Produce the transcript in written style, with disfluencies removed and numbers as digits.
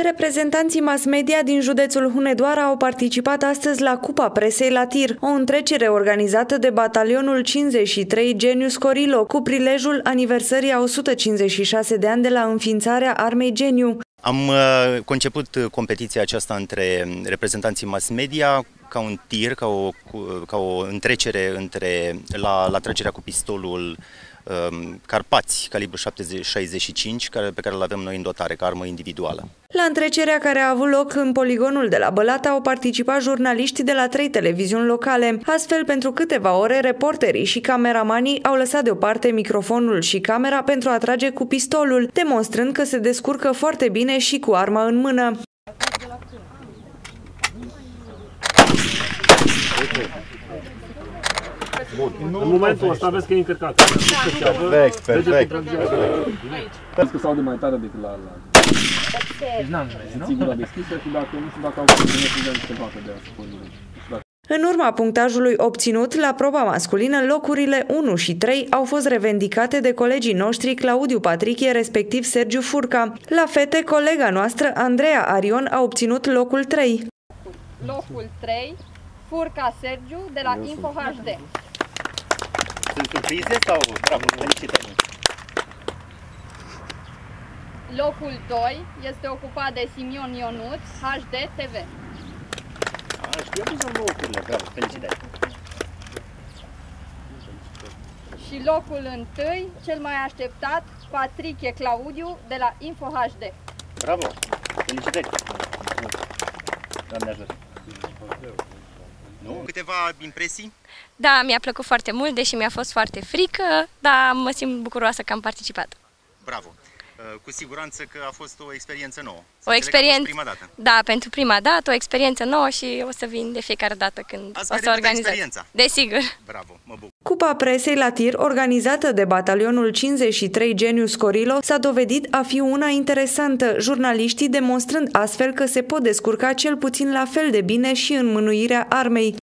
Reprezentanții mass media din județul Hunedoara au participat astăzi la Cupa Presei la Tir, o întrecere organizată de batalionul 53 Genius Corilo, cu prilejul aniversării a 156 de ani de la înființarea armei Geniu. Am conceput competiția aceasta între reprezentanții mass media ca un tir, ca o întrecere la tragerea cu pistolul Carpați, calibru 765, pe care îl avem noi în dotare, ca armă individuală. La întrecerea care a avut loc în poligonul de la Bălata au participat jurnaliști de la 3 televiziuni locale. Astfel, pentru câteva ore, reporterii și cameramanii au lăsat deoparte microfonul și camera pentru a trage cu pistolul, demonstrând că se descurcă foarte bine și cu arma în mână. Bun. În momentul ăsta vezi că e încărcat. Perfect, perfect. Vezi că s-aude mai tare decât la... Ții gura deschisă și dacă nu știu dacă au se poate de asta. În urma punctajului obținut la proba masculină, locurile 1 și 3 au fost revendicate de colegii noștri Claudiu Patrichie, respectiv Sergiu Furca. La fete, colega noastră, Andreea Arion, a obținut locul 3. Locul 3, Furca Sergiu, de la Info HD. Sunt surprize sau bravo, felicitări? Locul 2 este ocupat de Simion Ionuț, HD TV. Știu că sunt locurile, bravo, felicitări! Și locul 1, cel mai așteptat, Patrichie Claudiu, de la Info HD. Bravo, felicitări! Doamne ajută! Câteva impresii? Da, mi-a plăcut foarte mult, deși mi-a fost foarte frică, dar mă simt bucuroasă că am participat. Bravo! Cu siguranță că a fost o experiență nouă. O experiență, prima dată. Da, pentru prima dată, o experiență nouă și o să vin de fiecare dată când o să organizez. Desigur. Bravo, mă bucur. Cupa Presei la Tir, organizată de batalionul 53 Genius Corilo, s-a dovedit a fi una interesantă, jurnaliștii demonstrând astfel că se pot descurca cel puțin la fel de bine și în mânuirea armei.